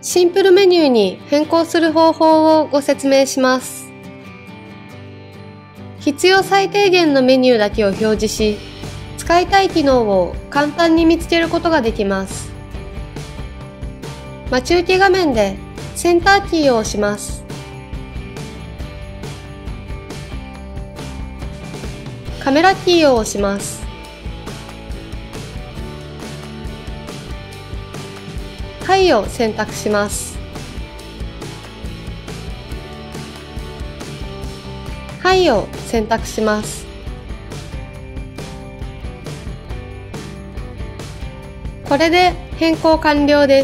シンプルメニューに変更する方法をご説明します。必要最低限のメニューだけを表示し、使いたい機能を簡単に見つけることができます。待ち受け画面でセンターキーを押します。カメラキーを押します。はいを選択します。はいを選択します。これで変更完了です。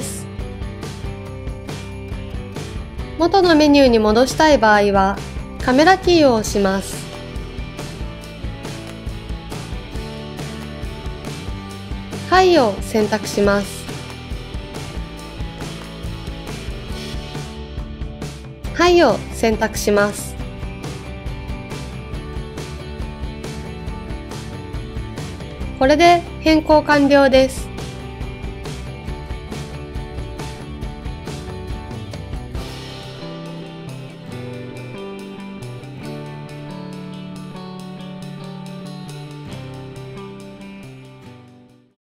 元のメニューに戻したい場合は、カメラキーを押します。はいを選択します。はいを選択します。これで変更完了です。